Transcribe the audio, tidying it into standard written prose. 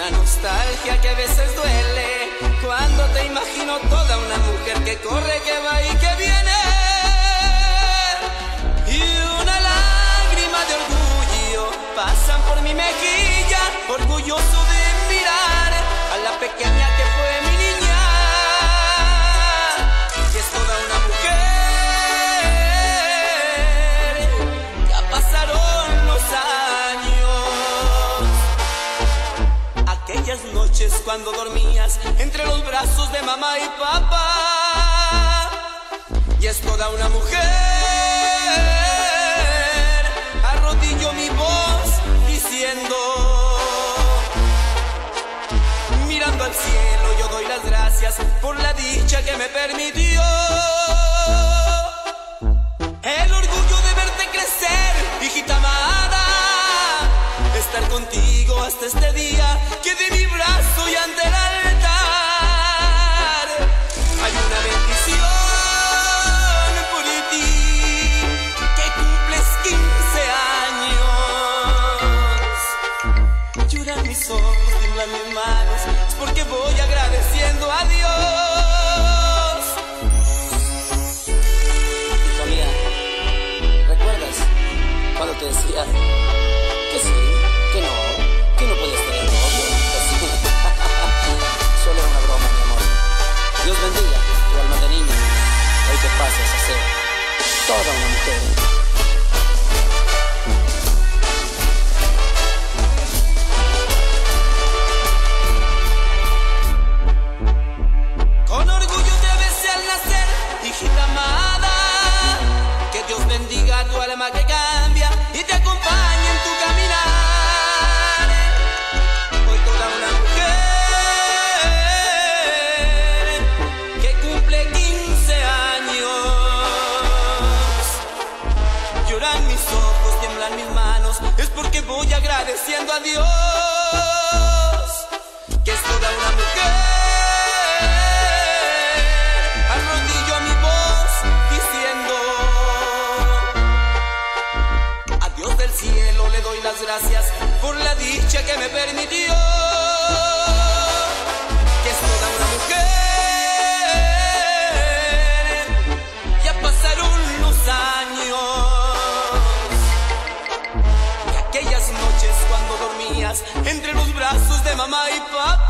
una nostalgia que a veces duele cuando te imagino toda una mujer que corre, que va y que viene, y una lágrima de orgullo pasan por mi mejilla, orgulloso de mirar a la pequeña que fue mi niña, que es toda una mujer. Ya pasaron los años, aquellas noches cuando dormías entre los brazos de mamá y papá, y es toda una mujer. Arrodillo mi voz diciendo, mirando al cielo, yo doy las gracias por la dicha que me permitió. El orgullo de verte crecer, hijita amada, estar contigo hasta este día, que de mi brazo y ante el altar hay una bendición por ti, que cumples 15 años. Lloran mis ojos, tiemblan mis manos, es porque voy agradeciendo a Dios. Hija mía, ¿recuerdas cuando te decía que sí, que no puedes tener novio? Solo era una broma, mi amor. Dios bendiga tu alma de niña. Hoy te pasas a ser toda una mujer. Con orgullo te besé al nacer, hijita amada, que Dios bendiga tu alma que cambia y te acompañe en tu caminar. Hoy toda una mujer que cumple 15 años. Lloran mis ojos, tiemblan mis manos, es porque voy agradeciendo a Dios, que es toda una mujer. Arrodillo mi voz diciendo, a Dios del cielo le doy las gracias por la dicha que me permitió, que es toda una mujer. Ya pasaron los años, y aquellas noches cuando dormías entre los brazos de mamá y papá,